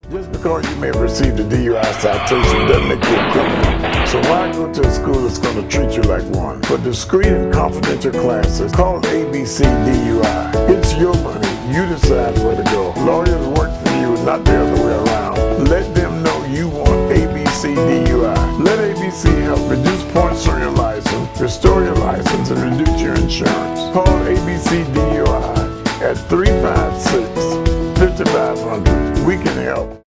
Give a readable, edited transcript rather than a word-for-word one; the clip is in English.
Just because you may have received a DUI citation doesn't make you a criminal. So why go to a school that's going to treat you like one? For discreet and confidential classes, call ABC DUI. It's your money. You decide where to go. Lawyers work for you, not the other way around. Let them know you want ABC DUI. Let ABC help reduce points on your license, restore your license, and reduce your insurance. Call ABC DUI at 356-5500. We can help.